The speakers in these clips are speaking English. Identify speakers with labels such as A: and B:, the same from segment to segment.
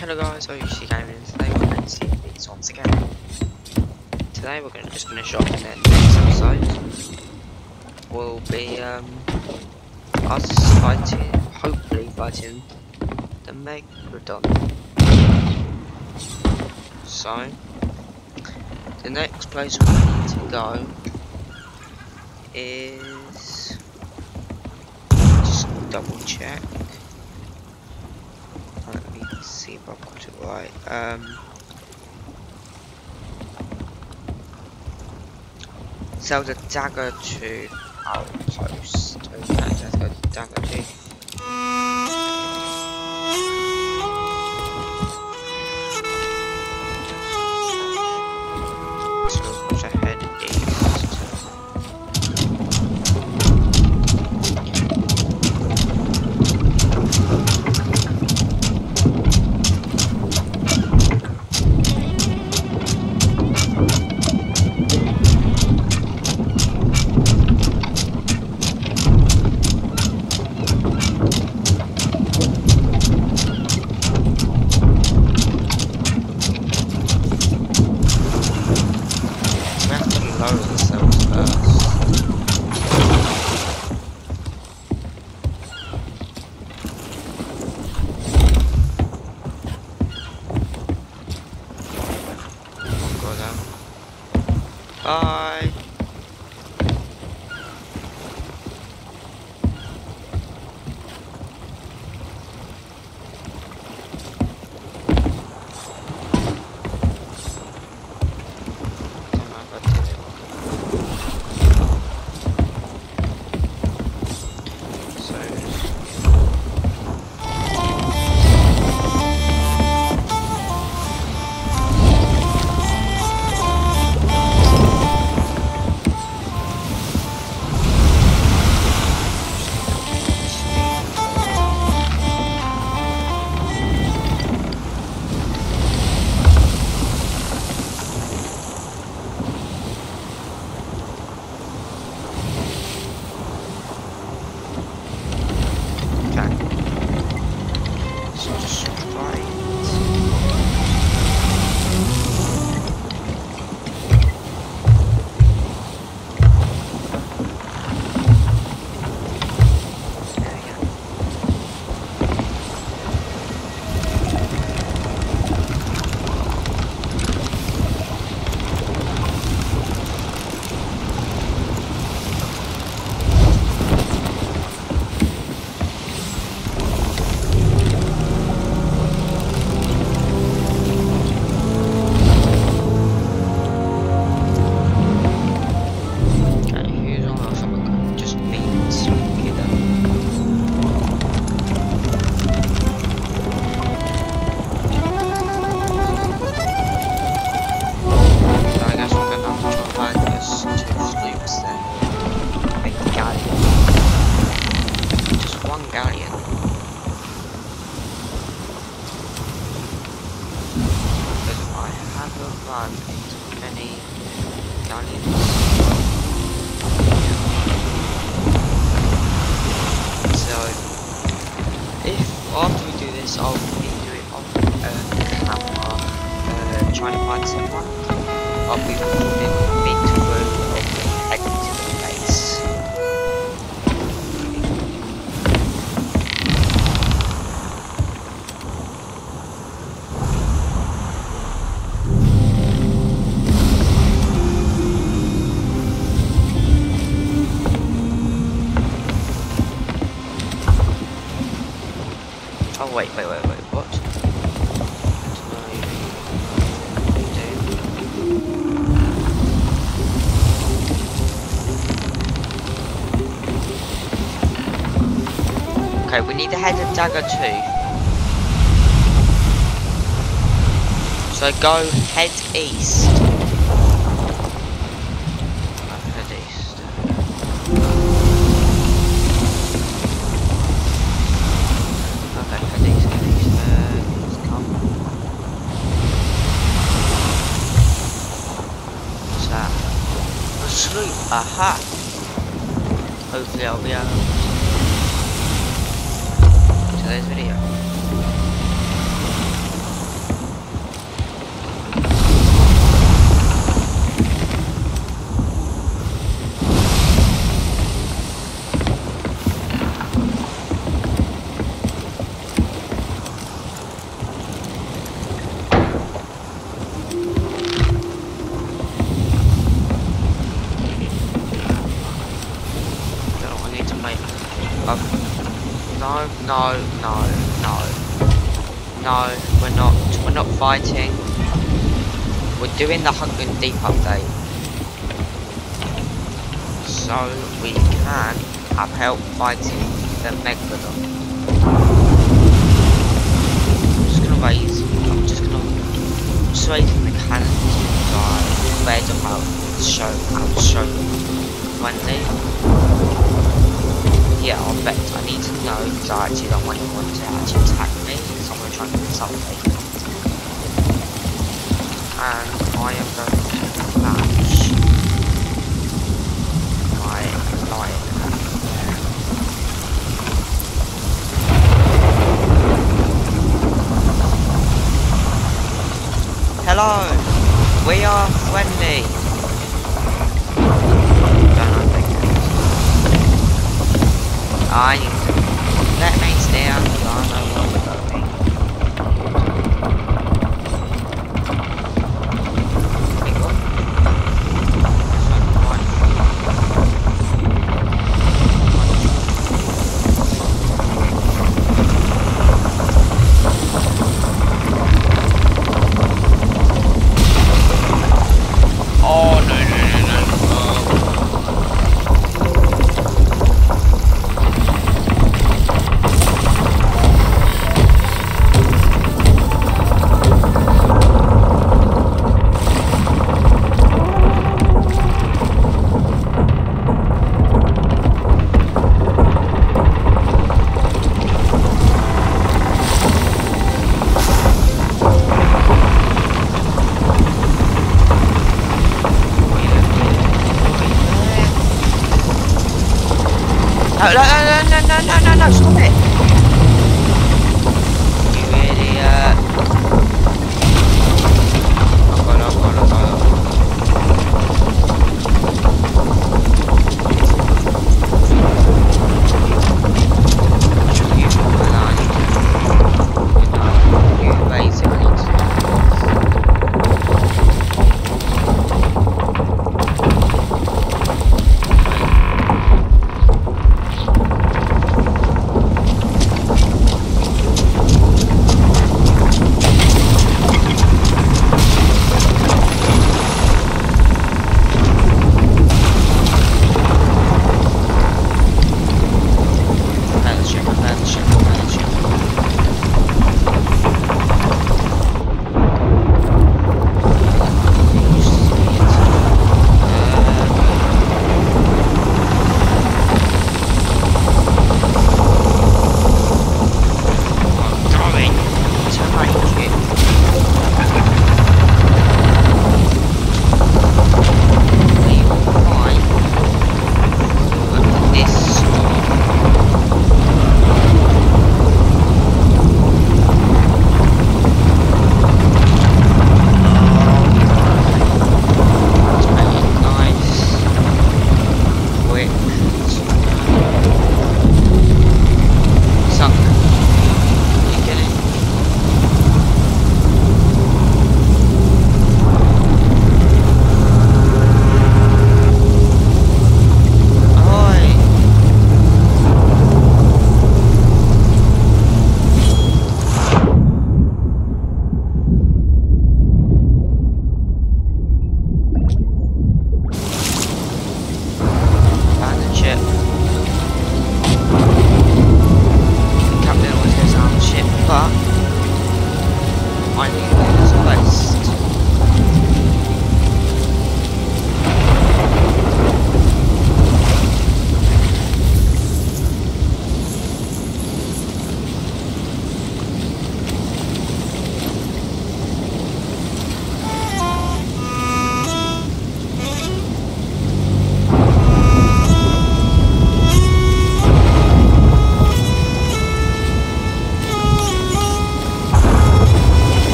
A: Hello guys, OUC Gaming, and today we're going to see these once again. Today we're just going to shop in the next episode. We'll be us fighting, hopefully fighting the Megalodon. So, the next place we need to go is, just double check. Let me see if I've got it right. Sell the dagger to outpost. Okay, let's go to dagger 2. So we'll push ahead east. Bye. After we do this, I'll be doing off camera, trying to find someone. I'll be recording mid-through of heading to the base. Oh wait, what? Okay, we need to head to Dagger 2. So go head east. Head east. Okay, head east, let's come. What's that? Asleep. Aha! Hopefully I'll be able to today's video. No, no, no, no. No, we're not fighting. We're doing the Hunger and Deep update. So we can have help fighting the Megalodon. I'm just gonna raise the cannons compared to how to show when they. Yeah, I bet I need to know because I actually don't want anyone to actually attack me because I'm gonna try and consolidate. And I am going to match my lion. Hello, we are friendly. Don't know if I need to let me stand. I don't know what you're going. Oh no. No, stop it! You idiot. Oh god. You lazy idiot.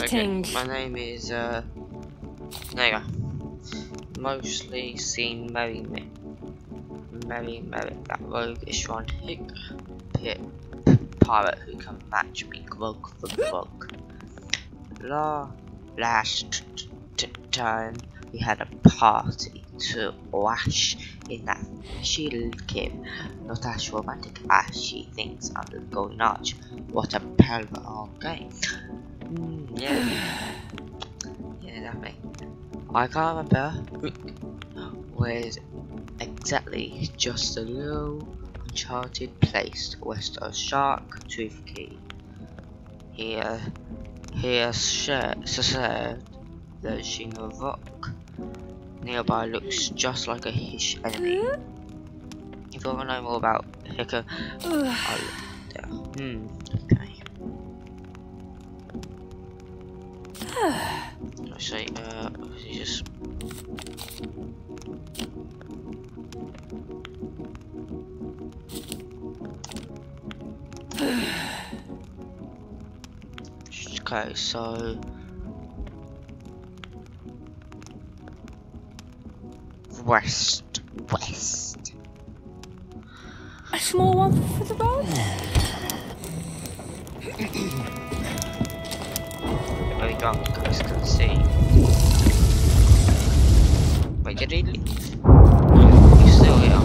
B: Exciting.
A: Okay, my name is there you go. Mostly seen marrying that roguish one pirate who can match me grog for grog. Last time we had a party to wash in that fishy cave. Not as romantic as she thinks under the golden arch. What a parallel game. Yeah, definitely. I can't remember where exactly, just a little uncharted place west of Shark Tooth Key. He has said that Shino Rock nearby looks just like a Hish enemy. If you want to know more about Hicker, I'll look there. Okay. Let's see, just okay, so west.
B: A small one for the road?
A: Very drunk, as you can see. Wait, did he leave? He's still here.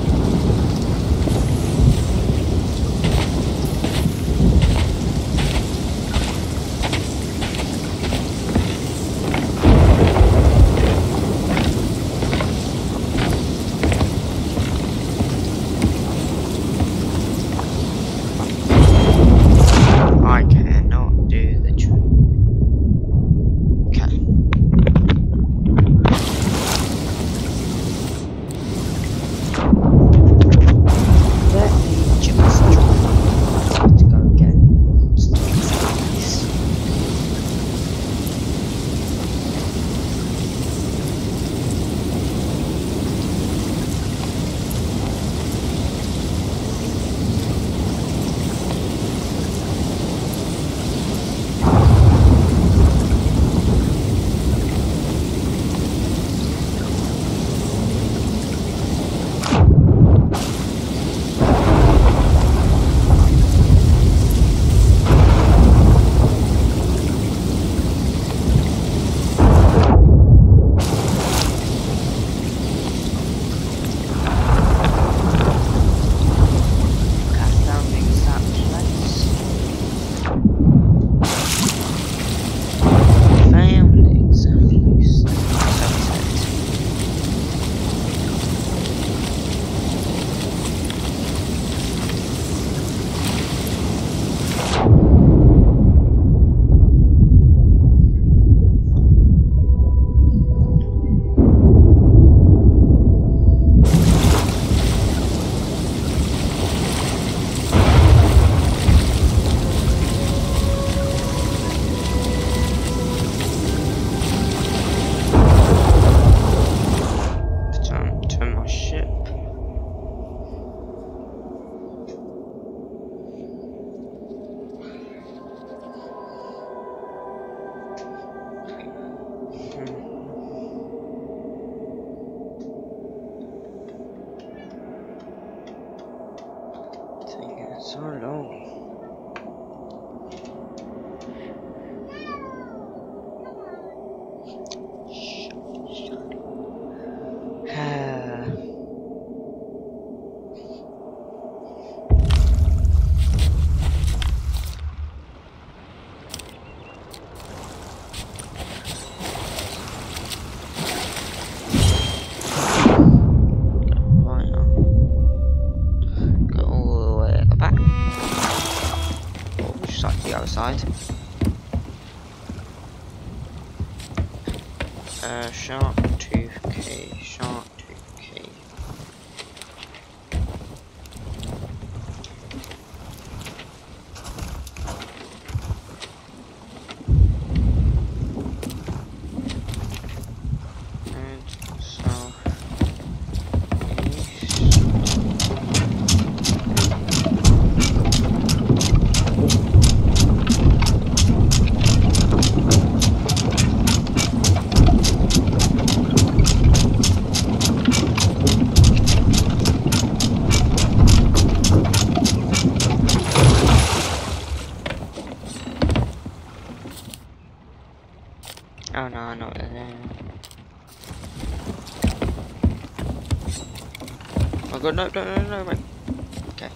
A: I cannot do the trick. Okay. Let me just try to go again. So long. Side. Shark Tooth Key, Shark Tooth Key. And south east. Oh no, I know what they're doing. Oh god, no, no, no, no, mate. Okay.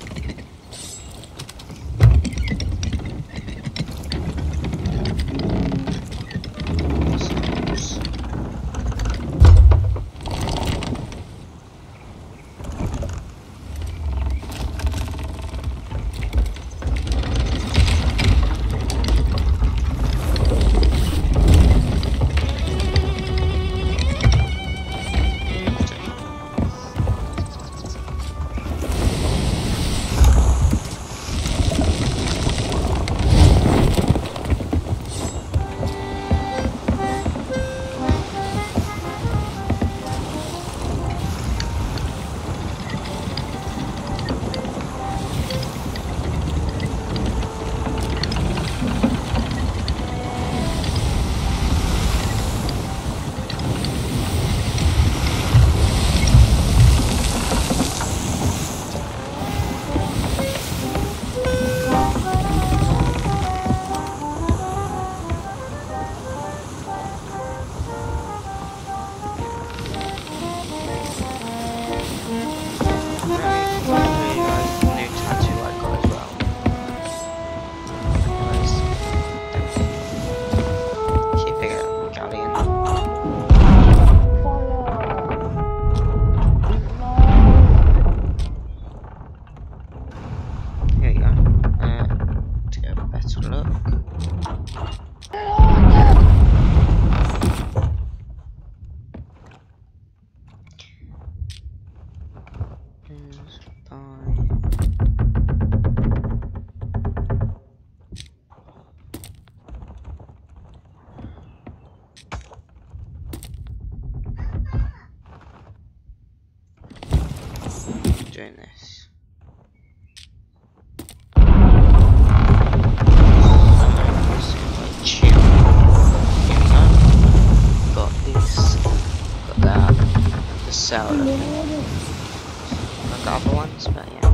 A: Doing this. Chill. Here we go. Got this. Got that. The soda. Got the other ones, but yeah.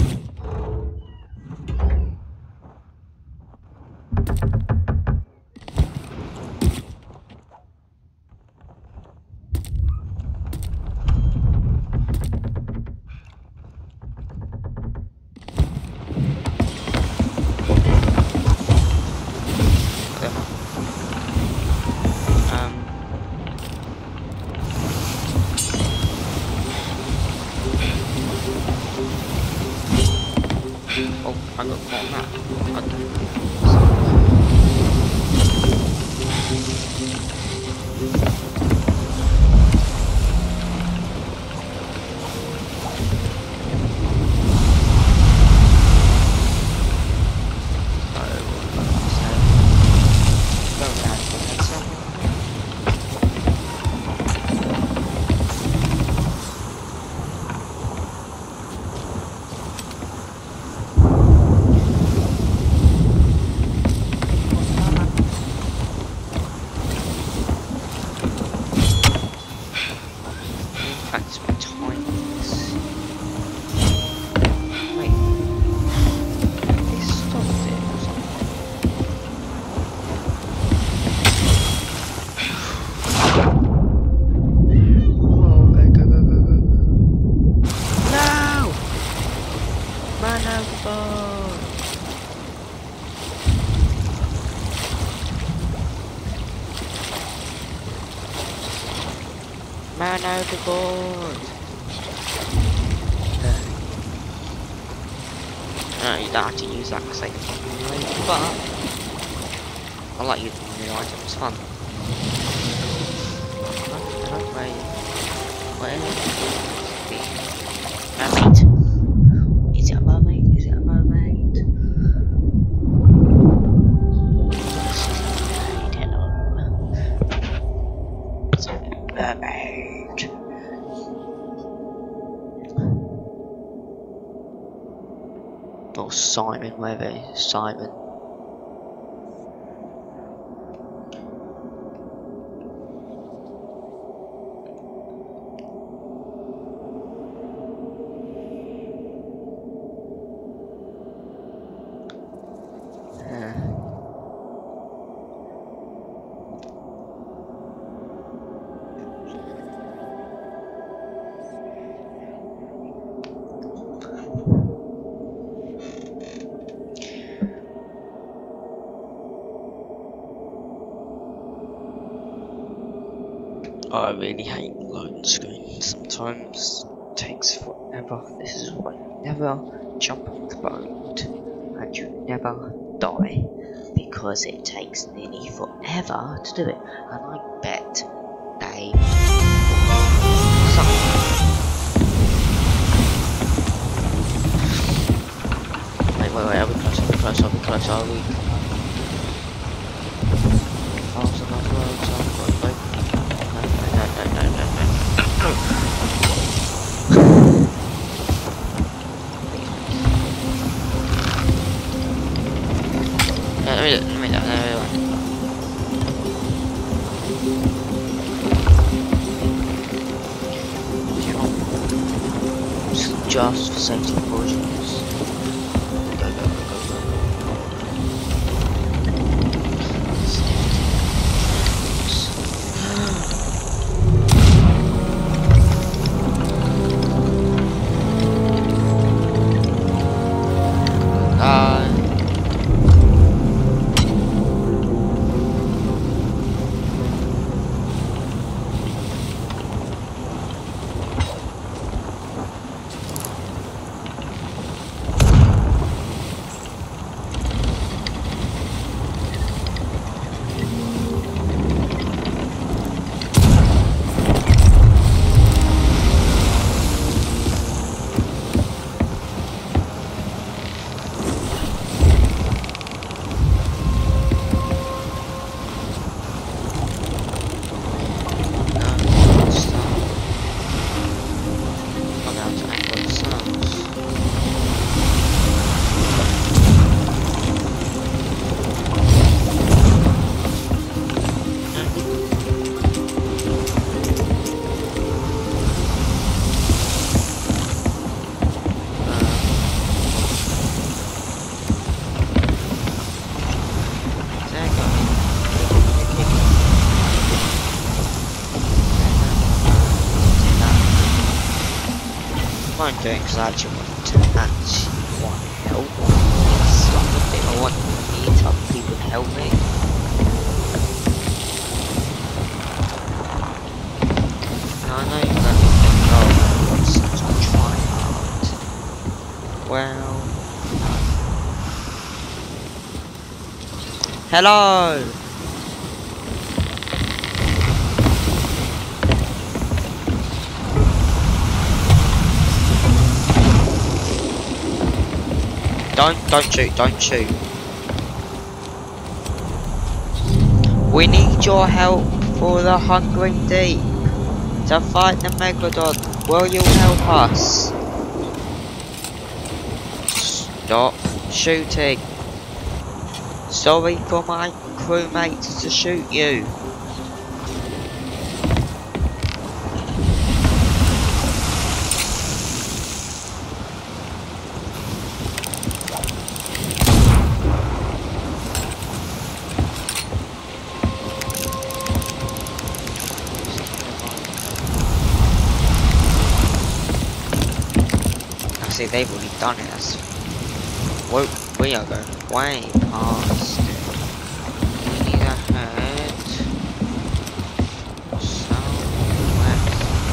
A: Oh, I got caught on that. Practice my timings. Wait, this stopped it or something. Oh, go, go, go, go, go. No! Man overboard! Man overboard! No, you don't have to use that because they can anyway, but I like using new items, it's fun. Mermaid. Is it a mermaid? Is it a mermaid? Hello. It's a mermaid. Or Simon, wherever it is. Simon. I really hate loading screens. Sometimes it takes forever. This is why you never jump off the boat and you never die, because it takes nearly forever to do it. And I bet they suck. Wait, are we close? Are we close? Are we close? Are we? Just for safety precautions. Go, go, go, go, go. I'm doing because I actually want to help. It's like a bit I want me to other people to help me. And I know you're going to think, oh, it's such a try hard. Well, hello! Don't shoot. We need your help for the Hungering Deep to fight the Megalodon. Will you help us? Stop shooting. Sorry for my crewmates to shoot you. See, they've already done it. That's what we are going way past it. We need a head southwest.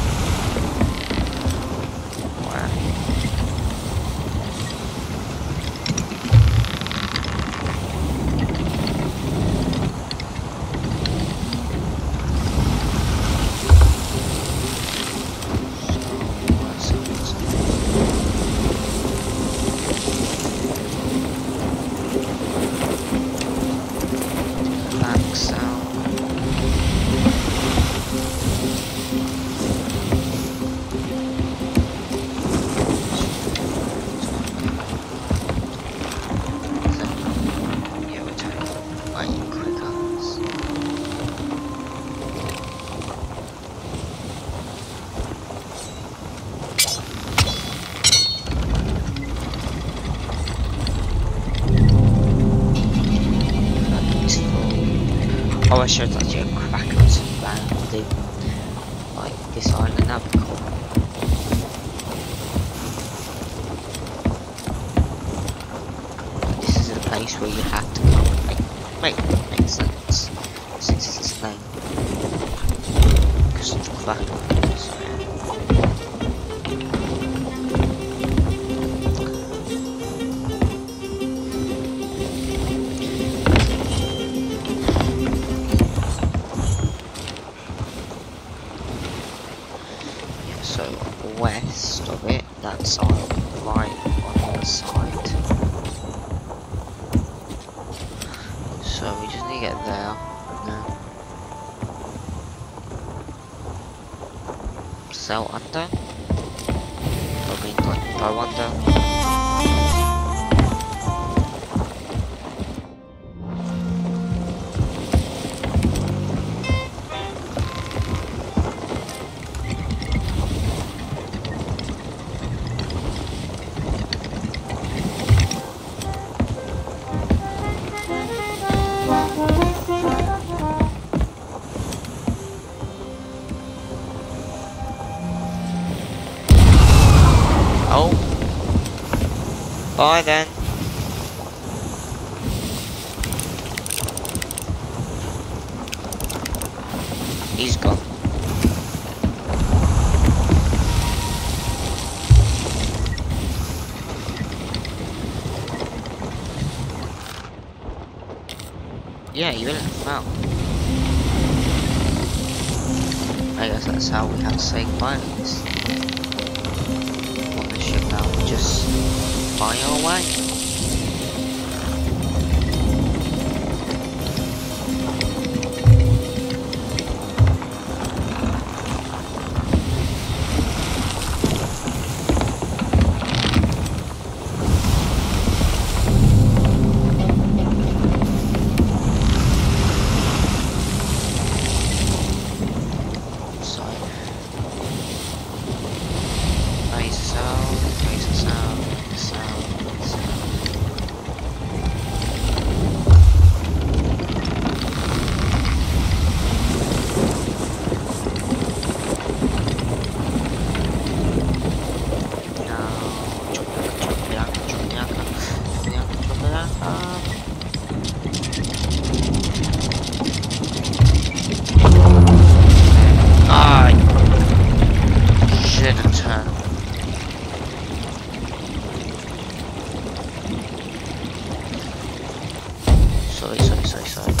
A: Oh, I showed that you a Krakens landing like this island. That'd be cool. This is the place where you have to come. Makes sense. Since it's the name. Because backwards. Yeah, so west of it, that's on the right on the other side. So we just need to get there and then sail under. I mean like go under. Oh, bye then. He's gone. Yeah, you really fell. I guess that's how we have to say goodbye to this. On the ship now, we just fly our way. Sorry.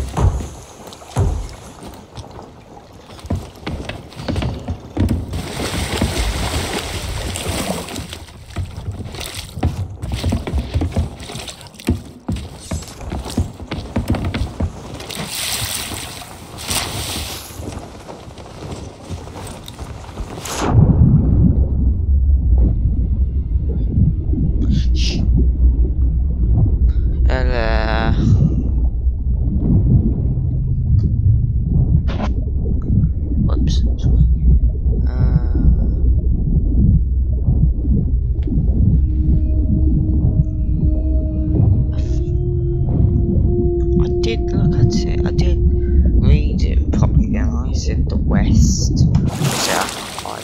A: The west. Yeah, I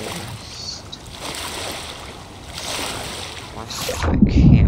A: west. Let's click here.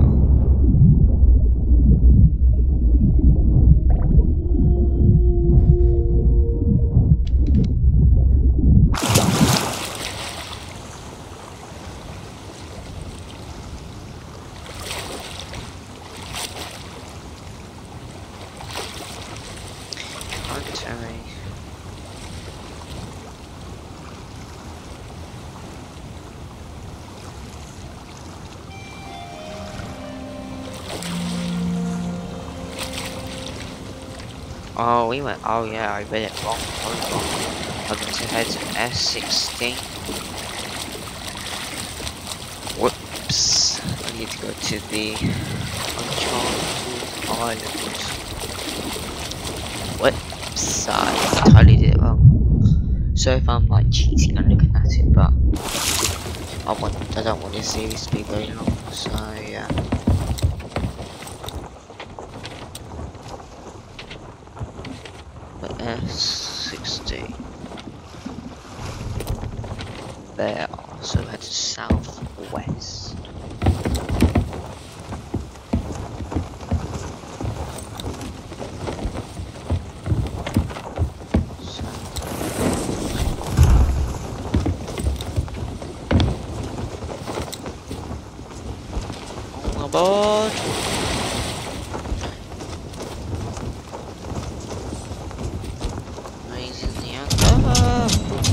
A: Oh, we went. Oh, yeah, I read it wrong. I was going to head to S16. Whoops. I need to go to the Uncharted Island. Whoops. I totally did it wrong. So if I'm like cheating and looking at it, but I don't want this series to be very long, so yeah. S60. There, so head to southwest. aboard. Raising the anchor.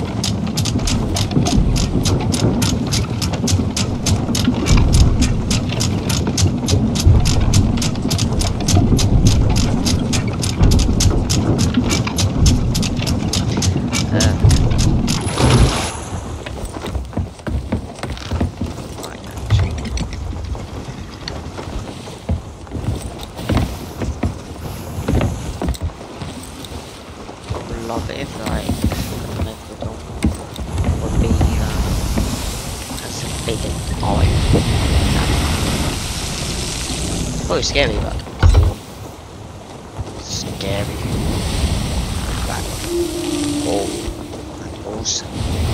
A: Love it if like Megalodon would be as big as I. Probably scary, but cool. Scary. But oh, awesome.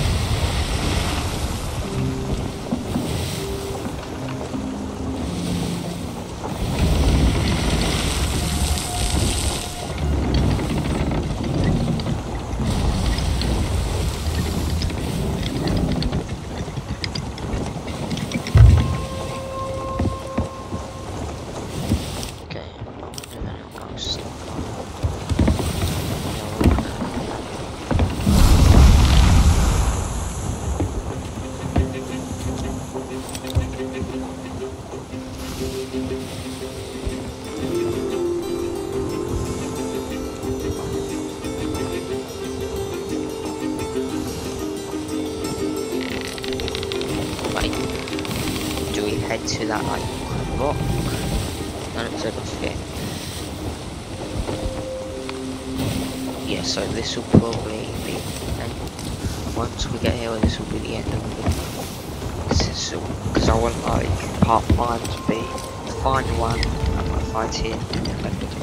A: Do we head to that like rock? No, it's over here. Yeah, so this will probably be once we get here, this will be the end of the video. This is because I want like part 5 to be the final one and my fighting and then everything.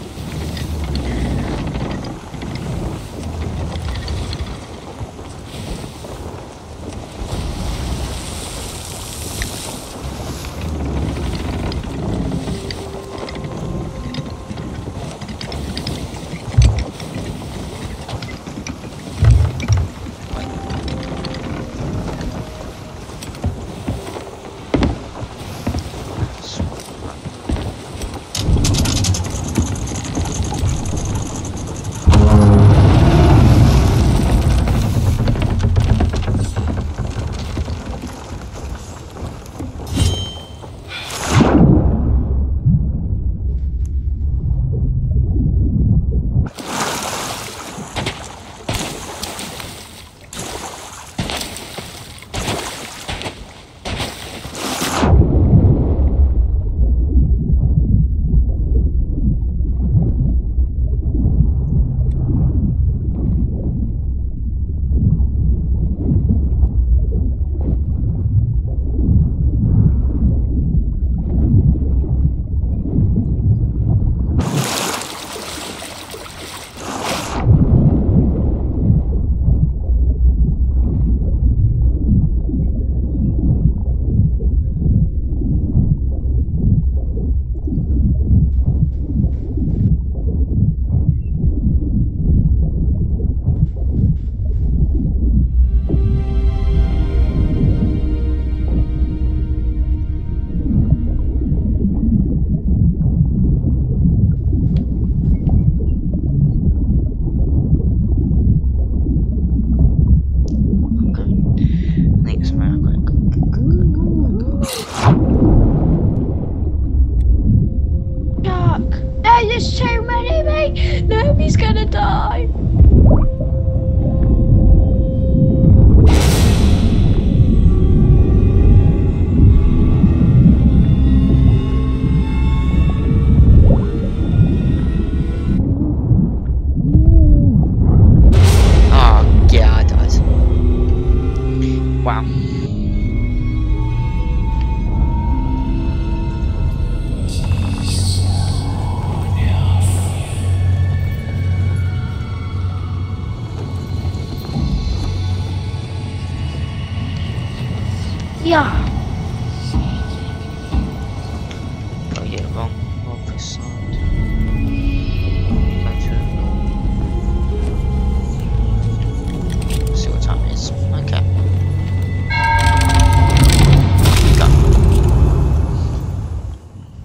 B: There's too many of me. Nobody's gonna die.
A: Oh yeah, I died. Wow.
B: Yeah.
A: Oh yeah, wrong this side. Go to see what time it is. Okay. Go.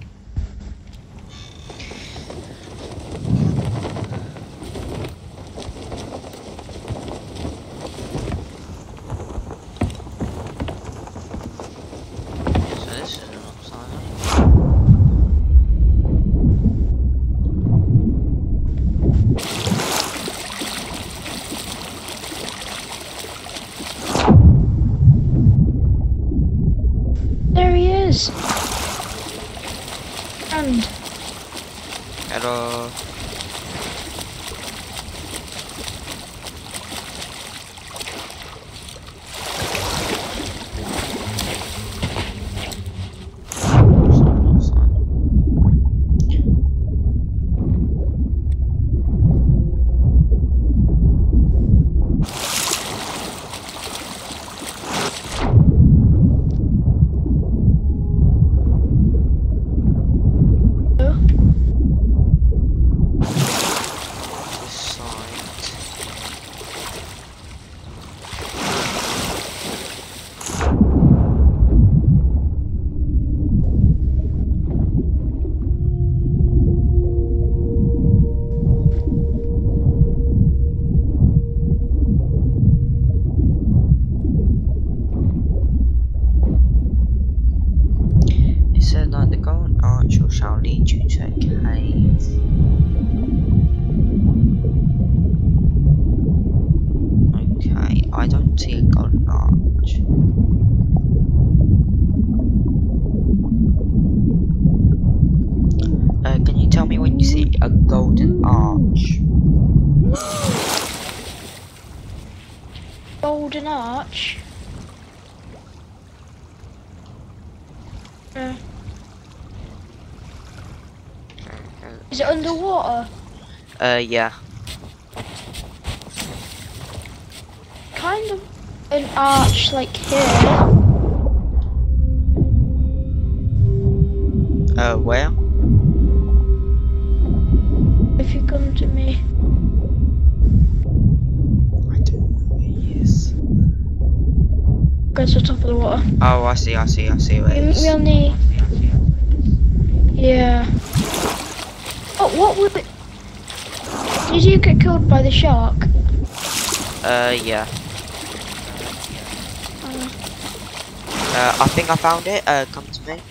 B: And
A: Hello. The golden arch shall lead you to a cave. Okay, I don't see a golden arch. Can you tell me when you see a golden arch?
B: golden arch. Is it underwater?
A: Yeah.
B: Kind of an arch like here.
A: Where?
B: If you come to me.
A: I don't know where he is.
B: Go to the top of the water.
A: Oh, I see where it is.
B: We'll need... Yeah. Oh, what would it... Did you get killed by the shark?
A: Yeah. I think I found it. Come to me.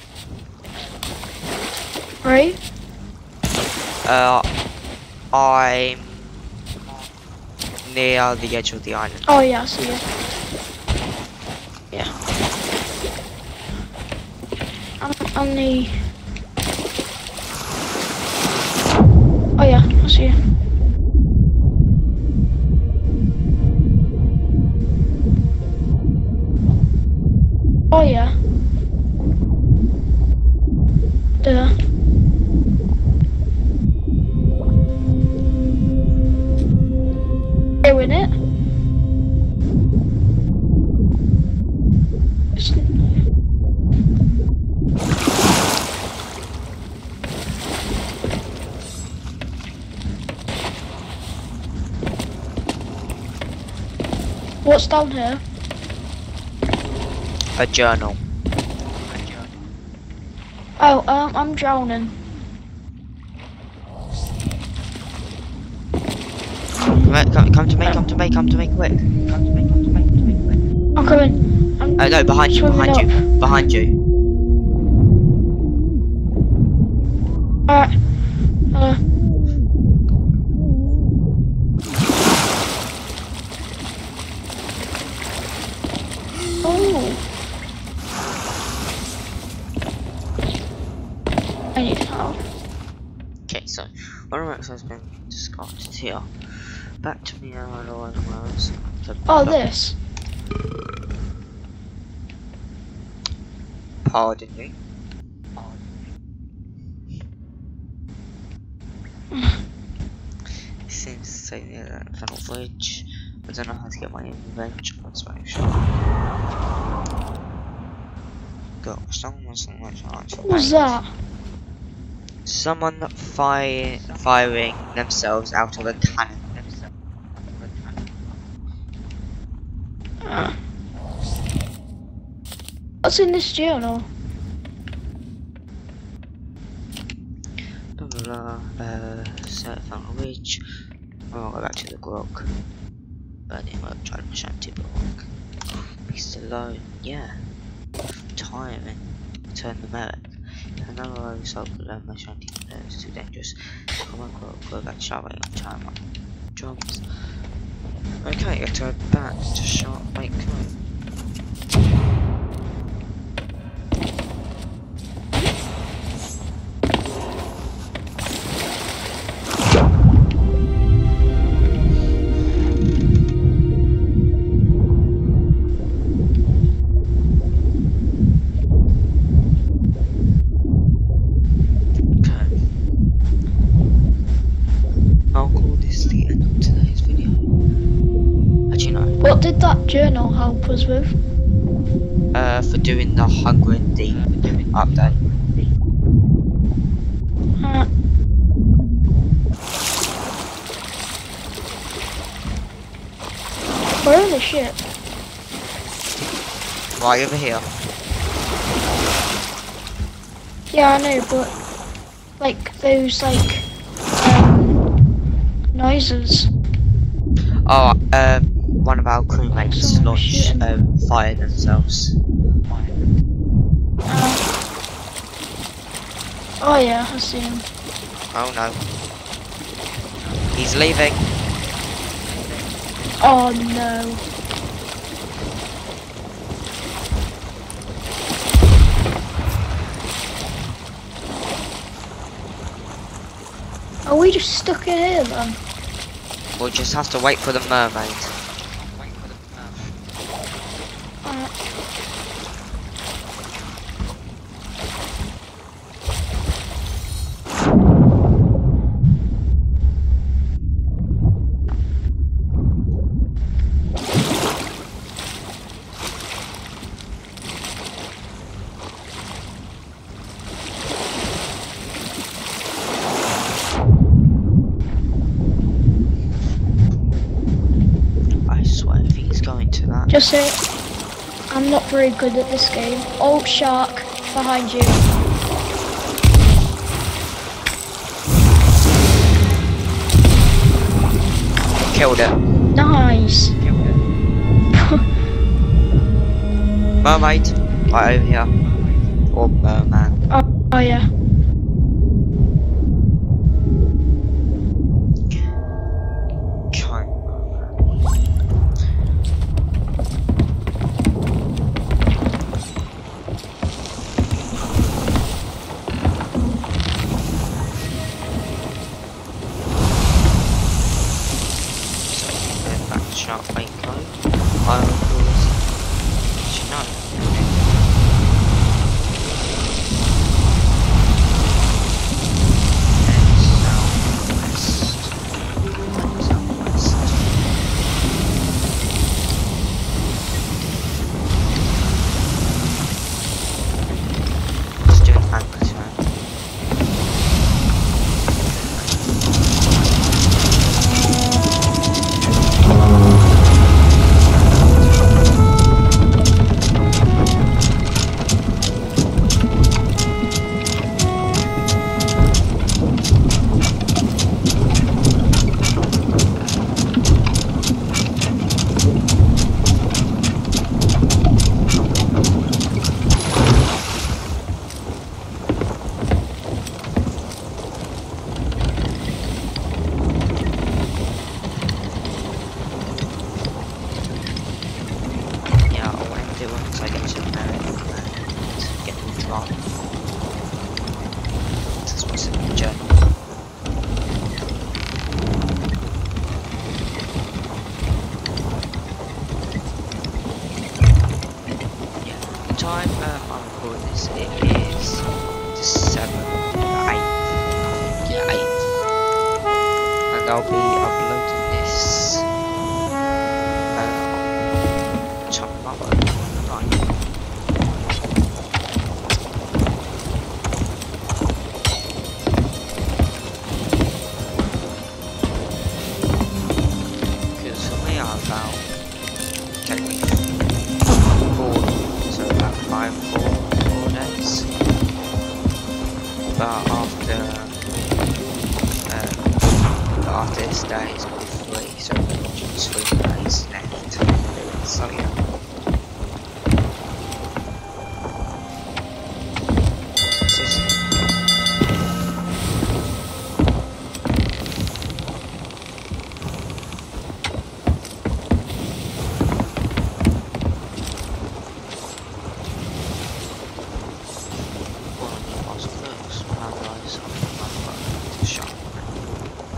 B: Right?
A: I'm near the edge of the island.
B: Oh yeah, I see it. Yeah. I'm on the... Oh yeah, I see you. Oh yeah. Duh. Doing it. What's down here?
A: A journal.
B: Oh, I'm drowning.
A: Come to me, quick. Come to me, quick.
B: I'm coming.
A: No, behind you.
B: Alright. Oh. I need help.
A: Okay, so one of my has been discarded here. Back to me now, otherwise.
B: Oh, this.
A: Pardon me. It seems to say near that tunnel bridge. I don't know how to get my revenge on Spanish. Gosh,
B: What was that?
A: Someone firing themselves out of a cannon.
B: What's in this journal?
A: Set Funnel Ridge. I'll go back to the grog. Burning work, try to shanty block. Be still alone, yeah. Tiring. Turn the medic. Another result to learn my shanty is too dangerous. Come on, go back showering on time up. Jumps. Okay, let's go back to Shark Lake Cove.
B: What did that journal help us with?
A: For doing the Hunger and Deep update.
B: Uh, where are the ship?
A: Right over here.
B: Yeah, I know, but like those noises.
A: Oh, one of our crewmates
B: Someone shooting.
A: fired themselves.
B: Oh yeah, I see him.
A: Oh no. He's leaving.
B: Oh no. Are we just stuck in here then?
A: We'll just have to wait for the mermaid. I swear if he's going to that.
B: Just say, I'm not very good at this game. Oh, shark, behind you.
A: Killed it.
B: Nice.
A: Mermaid. Right over here. Or merman.
B: Oh yeah.
A: Shark bait code. I will should know. Let's do an anchor turn. Once I get to America and get them drop. That's what's in the journal. Yeah, the time I'm recording this, it is the 7th, 8th, yeah 8th, and I'll be uploading this tomorrow night. Because for me I'm about technically 4, so about 4 days. But after this day it's going to be 3, so just 3 days left. So yeah.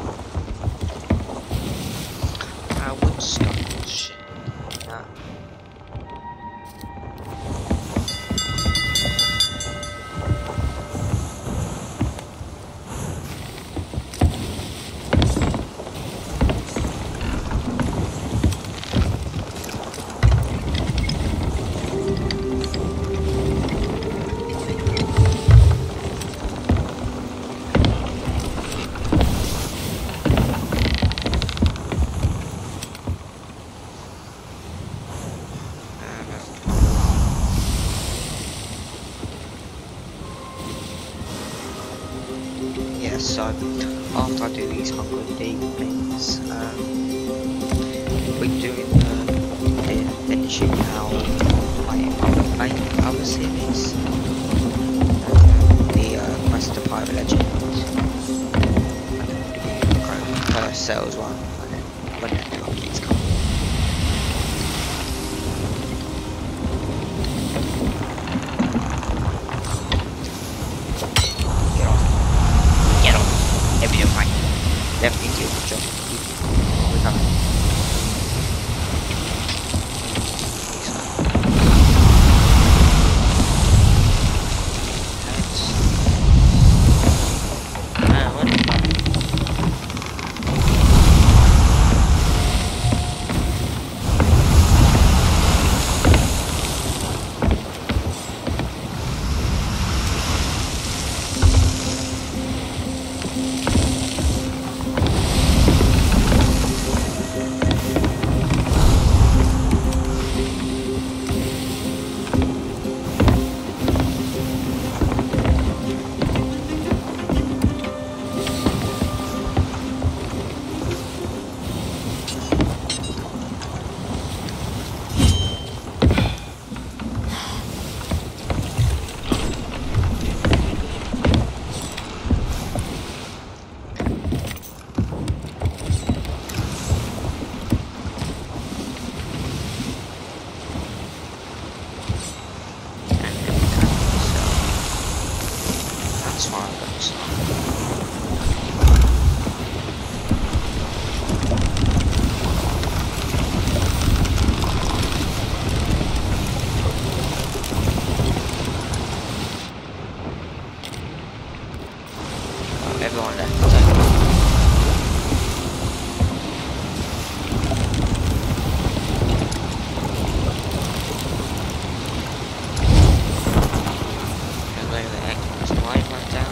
A: I would stop shit. No. yeah, so after I do these Hunger Deep things, we're doing finishing out my other series, the Quest of Pirate Legend, and then we'll do the Sales one, and then when that completes come. Get on. Everything fine. Everything do a good job. We're coming. Everyone left the table. Where the heck was the light went down?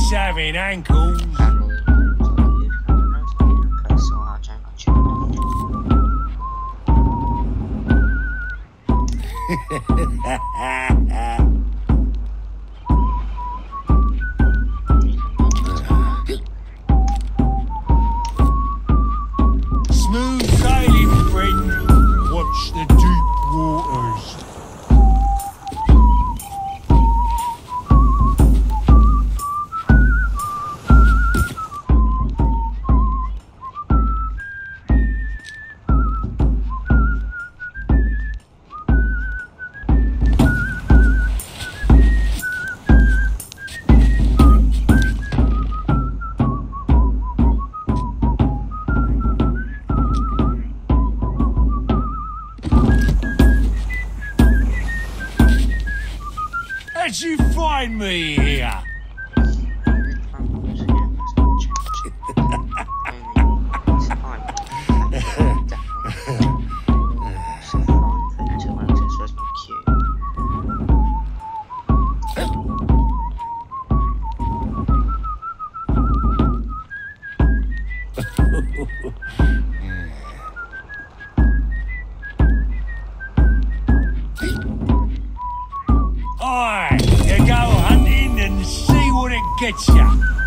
C: Nice having ankles. Smooth sailing, friend. Watch the deep waters. How'd you find me here? Aye, you go hunting and see what it gets you.